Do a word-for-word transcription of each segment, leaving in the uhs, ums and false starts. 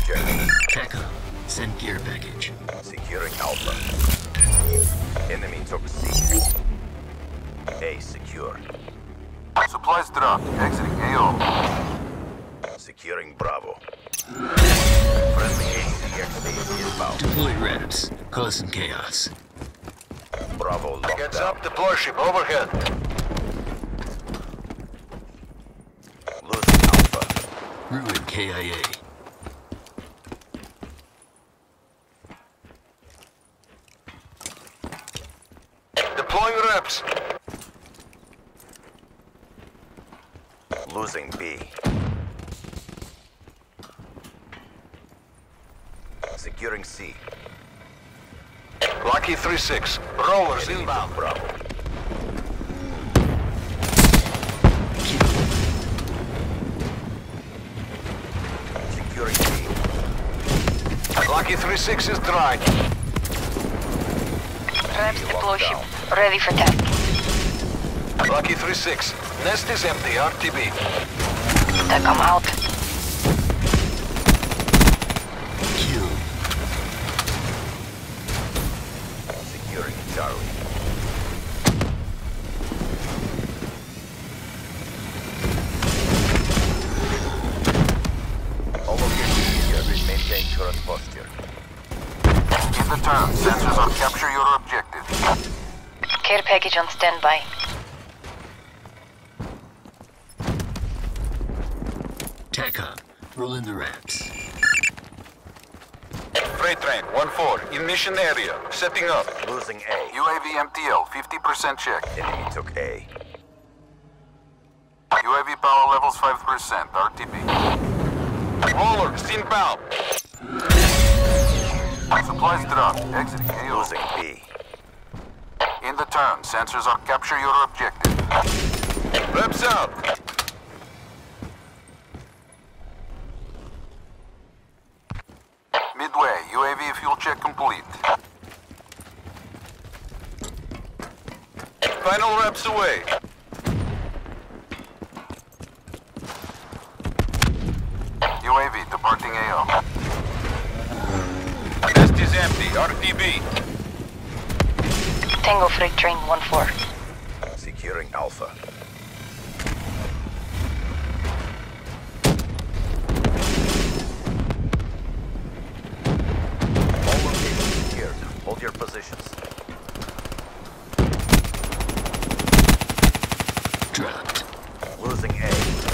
objective. Echo, send gear package. Securing Alpha. Enemy took C. A secure. Supplies dropped. Exiting A O. Securing Bravo. Friendly A C X D inbound. Deploy R A P S. Cause some chaos. Bravo locked Gets down. up. Deploy ship overhead. Losing Alpha. Ruin K I A. Deploying R A P S. Losing B. Securing C. Lucky three six. Rollers Enemy inbound. took Bravo. Securing C. Lucky three six is dry. R A P S deploy ship. Ready for task. Lucky three six. Nest is empty. R T B. Take them out. Kill. Securing Charlie. All objectives secured. Maintain current posture. In the turn. Sensors on capture your objective. Care package on standby. TACOM, roll in the R A P S. Freight train one four in mission area. Setting up. Losing A. U A V M T L fifty percent check. Enemy took A. U A V power levels five percent. R T B. Rollers inbound. Supplies dropped. Exiting A O. Losing B. In the turn. Sensors on capture your objective. R A P S out. Midway, U A V fuel check complete. Final R A P S away. U A V departing A O. Nest is empty. R T B. Tango freight train one four. Securing Alpha. All locations secured. Hold your positions. Dropped. Losing A.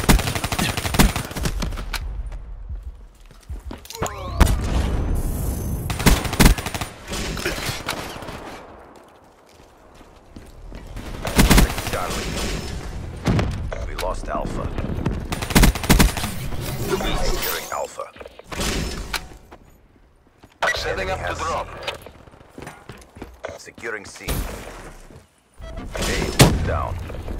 Charlie. We lost Alpha. Securing Alpha. Setting up to has- drop. Securing C. A locked down.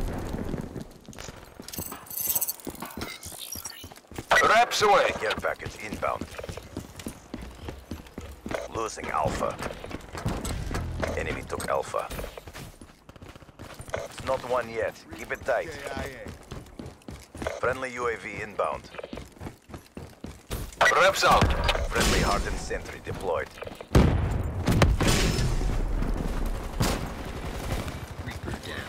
R A P S away. Care package inbound. Losing Alpha. Enemy took Alpha. It's not one yet. Keep it tight. Friendly U A V inbound. R A P S out. Friendly hardened sentry deployed. Reaper down.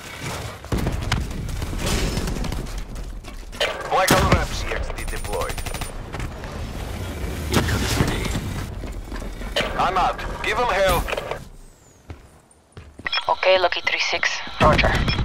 Black on R A P S. C X D deployed. Incoming grenade. I'm out. Give him hell. Okay, Lucky three six. Roger.